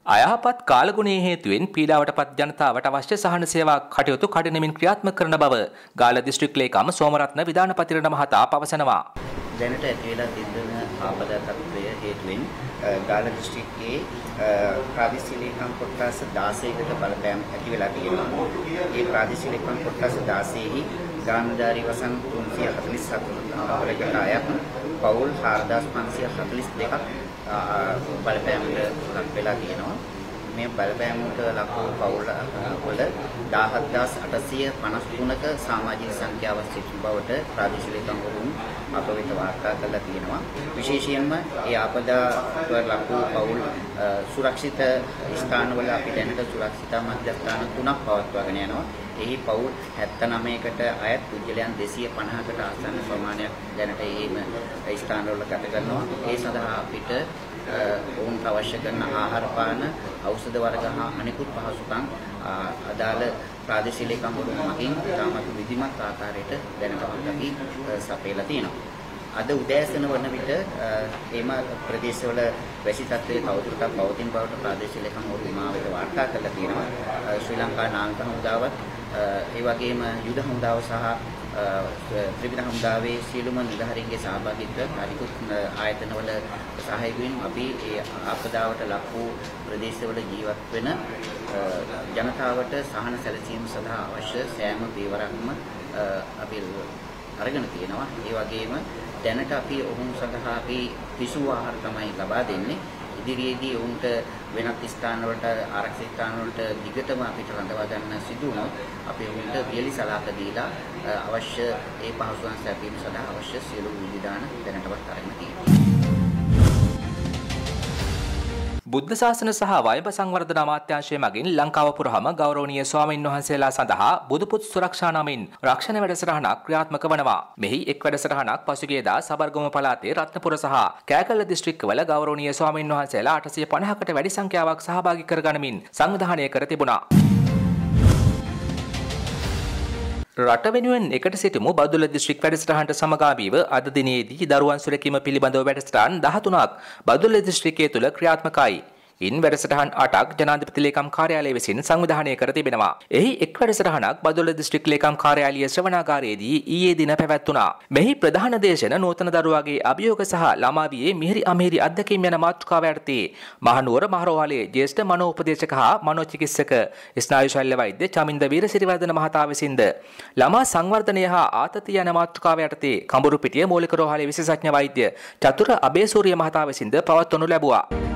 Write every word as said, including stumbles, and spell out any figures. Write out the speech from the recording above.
අයහපත් කාලගුණයේ හේතුවෙන් පීඩාවටපත් ජනතාවට අවශ්‍ය සහන සේවා කටයුතු කඩිනමින් ක්‍රියාත්මක කරන බව ගාල්ල දිස්ත්‍රික් ලේකම් සෝමරත්න විධානපතිරණ මහතා පවසනවා. දැනට ඇති වෙලා තිබෙන ආපදා තත්ත්වය හේතුවෙන් ගාල්ල දිස්ත්‍රික්කයේ ප්‍රාදේශීය ලේකම් කොටස් දාසයකට බලපෑම් ඇති වෙලා තියෙනවා. මේ ප්‍රාදේශීය ලේකම් කොටස් දාසයෙහි ගාන්ධාරි වසන් තුන්සිය හතළිස් හතරකට අයත් පවුල් හාරදාස් පන්සිය හතළිස් දෙකක් බලපෑමට ලක් වෙලා තියෙනවා. මේ බලපෑමට ලක් වූ පවුල් වල දහහත්දාස් අටසිය පනස් තුනක සමාජික සංඛ්‍යාව සිටින බවට ප්‍රාදේශීය ලේකම්වරුන් අප වෙත වාර්තා කරලා තියෙනවා. විශේෂයෙන්ම ඒ ආපදාවට ලක් වූ පවුල් සුරක්ෂිත ස්ථානවල අපි දැනට සුරක්ෂිත මධ්‍යස්ථාන තුනක් පවත්වාගෙන යනවා. එහි පවුල් හැත්තනවයකට අයත් පුද්ගලයන් දෙසිය පනහකට ආසන්න ප්‍රමාණයක් දැනට මේ ස්ථානවල ගත කරනවා. ඒ සඳහා අපිට ඔවුන්ට අවශ්‍ය කරන ආහාර පාන, ඖෂධ වර්ග හා අනෙකුත් පහසුකම් අදාළ ප්‍රාදේශීය ලේකම්වරුන් මගින් තාමත් විධිමත් ආකාරයට දැනටමත් අපි සපයලා තියෙනවා. අද උදෑසන වන විට එම ප්‍රදේශවල වැසි තත්ත්වයේ තවදුරටත් පවතින බවට ප්‍රාදේශීය ලේකම්වරු මාවත වාර්තා කරලා තියෙනවා. ශ්‍රී ලංකා නාවික හමුදාවත් ඒ වගේම යුද හමුදාව සහ ත්‍රිවිධ හමුදාවේ සියලුම නිලධාරීන්ගේ සහභාගීත්වය අනිකුත් ආයතනවල සහයෝගයෙන් අපි ඒ ආපදාවට ලක් වූ ප්‍රදේශවල ජීවත් වෙන ජනතාවට සහන සැලසීම සඳහා අවශ්‍ය සෑම පියවරක්ම අපි අරගෙන තියෙනවා. ඒ වගේම දැනට අපි ඔවුන් සඳහා අපි පිසු ආහාර තමයි ලබා දෙන්නේ. ඉදිරියේදී ඔවුන්ට වෙනත් ස්ථාන වලට ආරක්ෂිත ස්ථාන වලට දිගටම අපිට රඳවා ගන්න සිදු වුණොත් අපි ඔවුන්ට වියලි සලාක දීලා අවශ්‍ය ඒ පහසුකම් සැපයීම සඳහා අවශ්‍ය සියලු විධාන දැනටවත් අරගෙන තියෙනවා. බුද්ධ ශාසන සහ වයඹ සංවර්ධන අමාත්‍යාංශය මගින් ලංකාව පුරාම ගෞරවනීය ස්වාමීන් වහන්සේලා සඳහා බුදුපුත් සුරක්ෂා නමින් රක්ෂණ වැඩසටහනක් ක්‍රියාත්මක වනවා. මෙහි එක් වැඩසටහනක් පසුගියදා සබර්ගම පළාතේ රත්නපුර සහ කෑකල්ල දිස්ත්‍රික්කවල ගෞරවනීය ස්වාමීන් වහන්සේලා අටසිය පනහකට වැඩි සංඛ්‍යාවක් සහභාගී කරගනිමින් සංවිධානය කර තිබුණා. රට වෙනුවෙන් එකට සිටමු බදුල්ල දිස්ත්‍රික් වැඩසටහනට සමගාමීව අද දිනේදී දරුවන් සුරකීම පිළිබඳව වැඩසටහන් දහතුනක් බදුල්ල දිස්ත්‍රික්කයේ තුල ක්‍රියාත්මකයි. ඉන් වැඩසටහන් අටක් ජනාධිපති ලේකම් කාර්යාලය විසින් සංවිධානය කර තිබෙනවා. එහි එක් වැඩසටහනක් බදුල්ල දිස්ත්‍රික් ලේකම් කාර්යාලීය ශ්‍රවණාගාරයේදී ඊයේ දින පැවැත්වුණා. මෙහි ප්‍රධාන දේශන නූතන දරුවාගේ අභියෝග සහ ළමාවියේ මිහිරි අමිහිරි අත්දැකීම් යන මාතෘකාව යටතේ මහනුවර මහරෝහලේ ජ්‍යෙෂ්ඨ මනෝ උපදේශක හා මනෝචිකිත්සක ස්නායු ශල්‍ය වෛද්‍ය චමින්ද වීරසිරිවර්ධන මහතා විසින්ද ළමා සංවර්ධනය හා ආතතිය යන මාතෘකාව යටතේ කඹුරුපිටිය මූලික රෝහලේ විශේෂඥ වෛද්‍ය චතුර අබේසූරිය මහතා විසින්ද පවත්වනු ලැබුවා.